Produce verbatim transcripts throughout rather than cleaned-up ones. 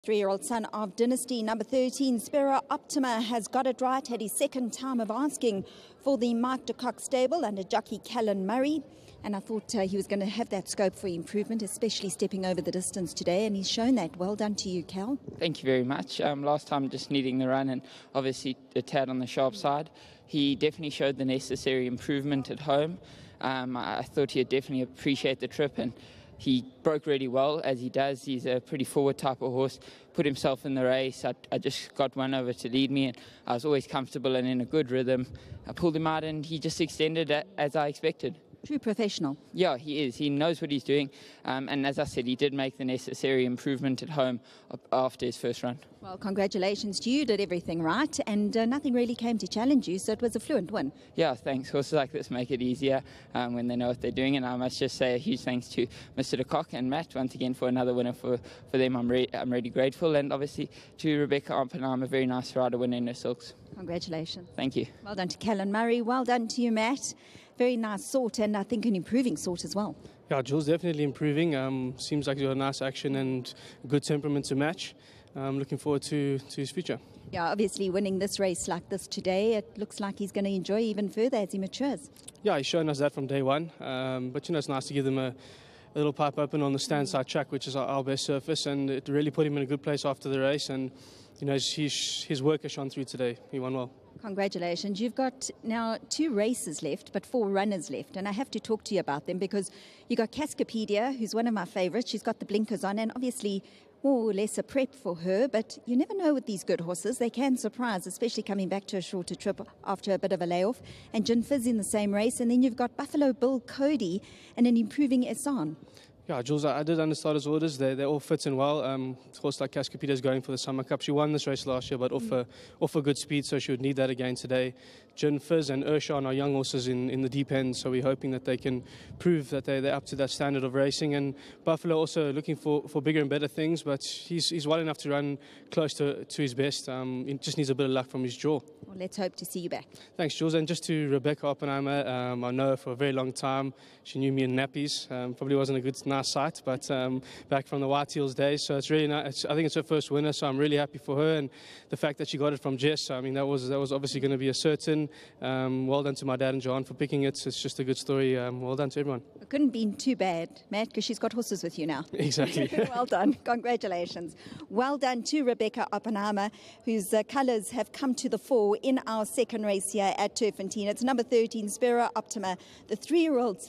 Three-year-old son of Dynasty, number thirteen, Spiro Optima, has got it right at his second time of asking for the Mark de Kock stable under jockey Callan Murray. And I thought uh, he was going to have that scope for improvement, especially stepping over the distance today, and he's shown that. Well done to you, Cal. Thank you very much. Um, last time just needing the run and obviously a tad on the sharp side. He definitely showed the necessary improvement at home. Um, I thought he'd definitely appreciate the trip, and he broke really well, as he does. He's a pretty forward type of horse, put himself in the race. I, I just got one over to lead me, and I was always comfortable and in a good rhythm. I pulled him out, and he just extended it as I expected. True professional. Yeah, he is. He knows what he's doing. Um, and as I said, he did make the necessary improvement at home after his first run. Well, congratulations to you. You did everything right, and uh, nothing really came to challenge you, so it was a fluent win. Yeah, thanks. Horses like this make it easier um, when they know what they're doing. And I must just say a huge thanks to Mister de Kock and Matt once again for another winner for, for them. I'm, re I'm really grateful. And obviously to Rebecca Oppenheim, a very nice rider winning her silks. Congratulations. Thank you. Well done to Callan Murray. Well done to you, Matt. Very nice sort, and I think an improving sort as well. Yeah, Jules definitely improving. Um, seems like he's got a nice action and good temperament to match. Um, looking forward to, to his future. Yeah, obviously winning this race like this today, it looks like he's going to enjoy even further as he matures. Yeah, he's shown us that from day one. Um, but, you know, it's nice to give them a, a little pipe open on the stand side track, which is our, our best surface, and it really put him in a good place after the race. And, you know, his, his work has shone through today. He won well. Congratulations. You've got now two races left, but four runners left. And I have to talk to you about them because you've got Cascapedia, who's one of my favourites. She's got the blinkers on and obviously more or less a prep for her. But you never know with these good horses. They can surprise, especially coming back to a shorter trip after a bit of a layoff. And Gin Fizz in the same race. And then you've got Buffalo Bill Cody and an improving Esan. Yeah, Jules, I did understand his orders. They they all fit in well. Um, of course, like Cascapedia is going for the Summer Cup. She won this race last year, but off mm. a off a good speed, so she would need that again today. Gin Fizz and Urshan are young horses in, in the deep end, so we're hoping that they can prove that they they're up to that standard of racing. And Buffalo also looking for, for bigger and better things, but he's he's well enough to run close to to his best. Um, he just needs a bit of luck from his jaw. Well, let's hope to see you back. Thanks, Jules. And just to Rebecca Oppenheimer, um, I know her for a very long time. She knew me in nappies. Um, probably wasn't a good nice sight, but. Um, back from the White Heels days, so it's really nice. I think it's her first winner, so I'm really happy for her, and the fact that she got it from Jess. I mean, that was that was obviously going to be a certain. Um, well done to my dad and John for picking it. It's just a good story. Um, well done to everyone. It couldn't be too bad, Matt, because she's got horses with you now. Exactly. Well done. Congratulations. Well done to Rebecca Oppenheimer, whose uh, colours have come to the fore in our second race here at Turffontein. It's number thirteen, Spiro Optima, the three-year-old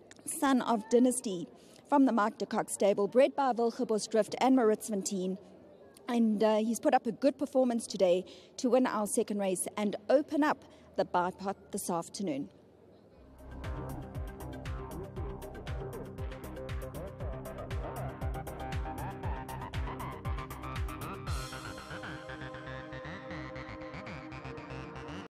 son of Dynasty, from the Mark de Kock stable, bred by Wilgebosdrift and Maritz Fontein. And uh, he's put up a good performance today to win our second race and open up the bipod this afternoon.